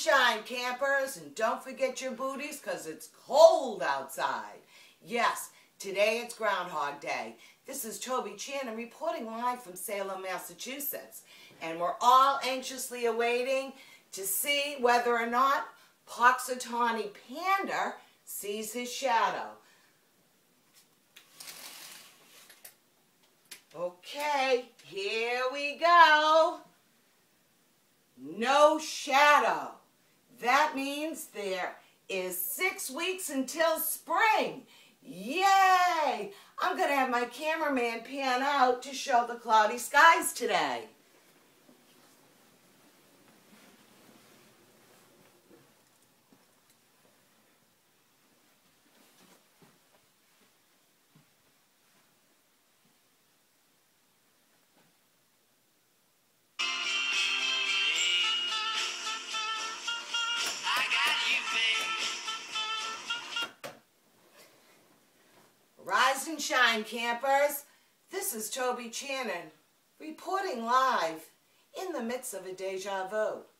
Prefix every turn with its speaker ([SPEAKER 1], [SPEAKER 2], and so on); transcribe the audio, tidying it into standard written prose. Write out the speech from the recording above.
[SPEAKER 1] shine, campers, and don't forget your booties because it's cold outside. Yes, today it's Groundhog Day. This is Toby Channon reporting live from Salem, Massachusetts. And we're all anxiously awaiting to see whether or not Punxsutawney Panda sees his shadow. Okay, here we go. No shadow. That means there is 6 weeks until spring. Yay! I'm going to have my cameraman pan out to show the cloudy skies today. Rise and shine, campers. This is Toby Channon reporting live in the midst of a deja vu.